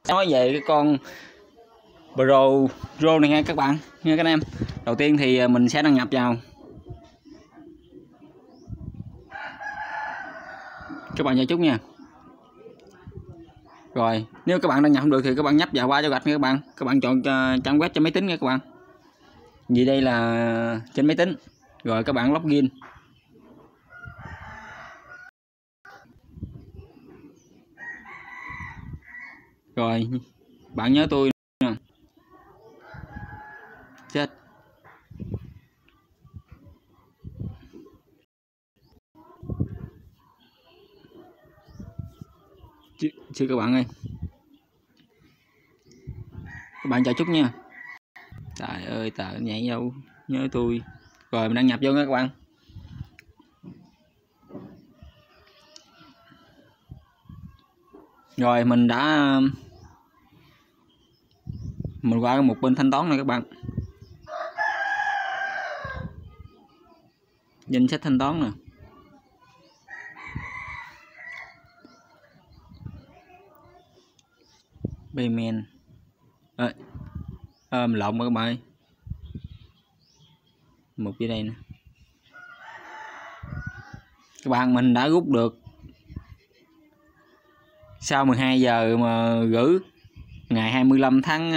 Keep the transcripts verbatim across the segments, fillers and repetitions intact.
Nói về cái con Pro Pro này nha các bạn, nha các anh em. Đầu tiên thì mình sẽ đăng nhập vào. Các bạn chờ chút nha. Rồi, nếu các bạn đăng nhập không được thì các bạn nhấp vào qua cho gạch nha các bạn. Các bạn chọn trang web trên máy tính nha các bạn. Vì đây là trên máy tính. Rồi các bạn login. Rồi, bạn nhớ tôi nè. Chết. Chứ, chứ các bạn ơi. Các bạn chờ chút nha. Trời ơi, tờ nhảy đâu, nhớ tôi. Rồi mình đăng nhập vô nha các bạn. Rồi mình đã mình qua một bên thanh toán này các bạn. Danh sách thanh toán nè. Payment. À, à, mình lộn các bạn ơi. Một dưới đây nè. Các bạn, mình đã rút được sau mười hai giờ mà gửi ngày hai mươi lăm tháng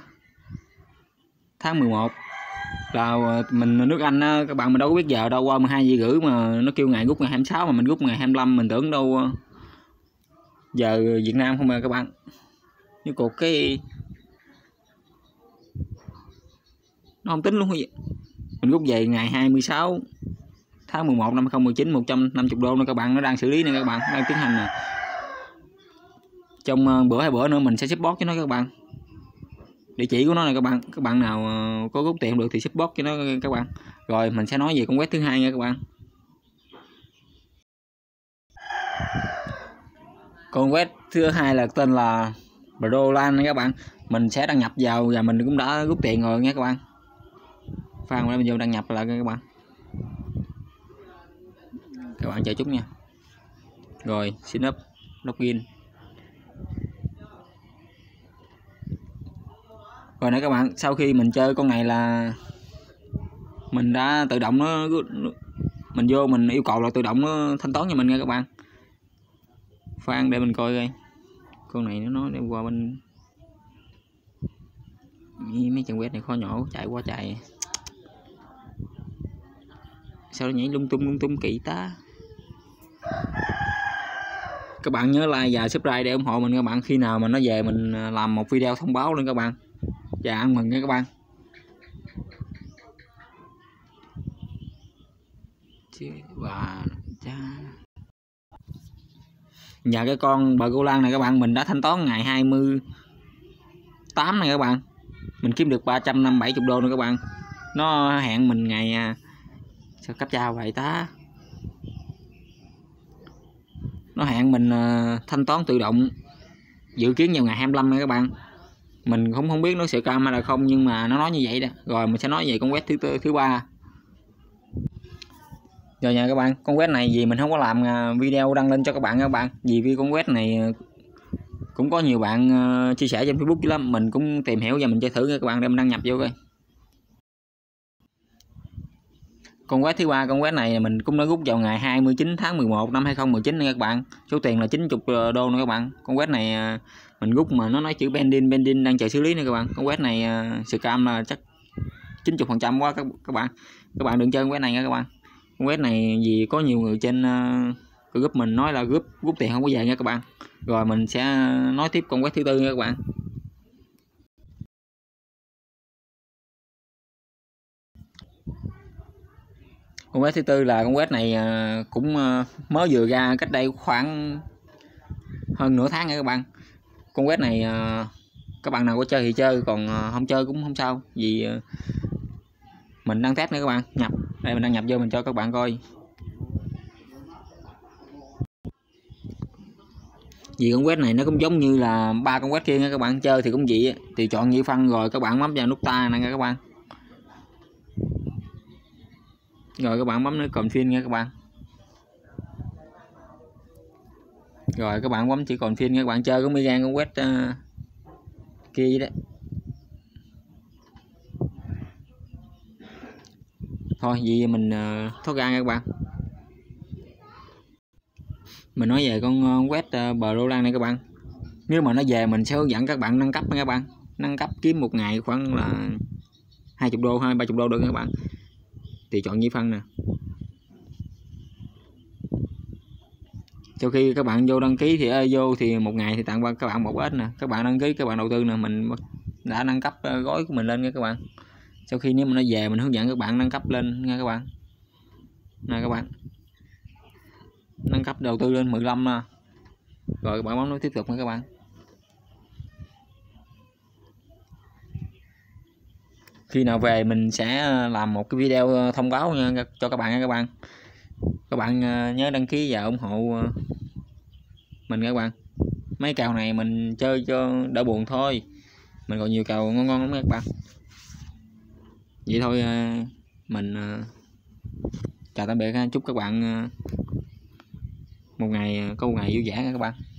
tháng mười một là mình nước Anh á các bạn, mình đâu có biết giờ đâu, qua mười hai giờ rưỡi mà nó kêu ngày rút ngày hai mươi sáu mà mình rút ngày hai mươi lăm, mình tưởng đâu giờ Việt Nam không à các bạn. Như cột cái nó không tính luôn vậy. Mình rút về ngày hai mươi sáu tháng mười một năm hai không một chín, một trăm năm mươi đô nữa các bạn, nó đang xử lý nè các bạn, đang tiến hành nè. Trong bữa hai bữa nữa mình sẽ support cho nó các bạn. Địa chỉ của nó này các bạn, các bạn nào có rút tiền được thì support cho nó các bạn. Rồi mình sẽ nói về con web thứ hai nha các bạn. Con web thứ hai là tên là Proland nha các bạn. Mình sẽ đăng nhập vào và mình cũng đã rút tiền rồi nha các bạn. Phan mình vô đăng nhập lại các bạn. Các bạn chờ chút nha. Rồi sign up, login. Rồi nè các bạn, sau khi mình chơi con này là mình đã tự động nó mình vô mình yêu cầu là tự động nó thanh toán cho mình nha các bạn. Phan để mình coi coi. Con này nó nói đem qua bên mấy trang web này khó nhỏ, chạy qua chạy. Sao nó nhảy lung tung lung tung kỳ ta. Các bạn nhớ like và subscribe để ủng hộ mình các bạn. Khi nào mà nó về mình làm một video thông báo lên các bạn. Và ăn mừng nha các bạn. Và nhà cái con bờ cô Lan này các bạn, mình đã thanh toán ngày hai mươi tám này các bạn. Mình kiếm được ba trăm năm mươi bảy đô nữa các bạn. Nó hẹn mình ngày sao cấp trao vậy ta. Nó hẹn mình thanh toán tự động dự kiến vào ngày hai mươi lăm này các bạn. Mình cũng không biết nó sẽ cam hay là không, nhưng mà nó nói như vậy đó. Rồi mình sẽ nói về con web thứ tư, thứ ba. Rồi nha các bạn, con web này vì mình không có làm video đăng lên cho các bạn các bạn. Vì vì con web này cũng có nhiều bạn chia sẻ trên Facebook lắm, mình cũng tìm hiểu và mình chơi thử nha các bạn, để mình đăng nhập vô coi. Con web thứ ba, con web này mình cũng đã rút vào ngày hai mươi chín tháng mười một năm hai không một chín nha các bạn. Số tiền là chín mươi đô nữa các bạn. Con web này mình rút mà nó nói chữ pending pending đang chờ xử lý nữa các bạn. Con web này scam là chắc chín mươi phần trăm quá các các bạn. Các bạn đừng chơi con web này nha các bạn. Con web này vì có nhiều người trên uh, group mình nói là group rút tiền không có về nha các bạn. Rồi mình sẽ nói tiếp con web thứ tư nha các bạn. Con web thứ tư là con web này uh, cũng uh, mới vừa ra cách đây khoảng hơn nửa tháng nha các bạn. Con web này uh, các bạn nào có chơi thì chơi, còn uh, không chơi cũng không sao, vì uh, mình đang test nữa các bạn. Nhập đây, mình đăng nhập vô mình cho các bạn coi. Vì con web này nó cũng giống như là ba con web kia nha các bạn, chơi thì cũng vậy, thì chọn như phân rồi các bạn bấm vào nút ta này nha các bạn. Rồi các bạn bấm nó còn phim nha các bạn. Rồi các bạn bấm chỉ còn phim nha các bạn, chơi cũng y gan con web uh, kia vậy đó. Thôi vì mình uh, thoát ra nha các bạn. Mình nói về con uh, quét uh, Pro Lan này các bạn. Nếu mà nó về mình sẽ hướng dẫn các bạn nâng cấp nha các bạn. Nâng cấp kiếm một ngày khoảng là hai mươi đô hay ba mươi đô được các bạn. Thì chọn nhị phân nè. Sau khi các bạn vô đăng ký thì ơi, vô thì một ngày thì tặng qua các bạn một ít nè. Các bạn đăng ký, các bạn đầu tư nè, mình đã nâng cấp gói của mình lên nha các bạn. Sau khi nếu mà nó về mình hướng dẫn các bạn nâng cấp lên nha các bạn. Nè các bạn, nâng cấp đầu tư lên mười lăm nè. Rồi các bạn bấm nút tiếp tục nha các bạn. Khi nào về mình sẽ làm một cái video thông báo nha, cho các bạn nha các bạn. Các bạn nhớ đăng ký và ủng hộ mình các bạn. Mấy kèo này mình chơi cho đỡ buồn thôi, mình còn nhiều kèo ngon ngon lắm các bạn. Vậy thôi, mình chào tạm biệt, chúc các bạn một ngày có một ngày vui vẻ các bạn.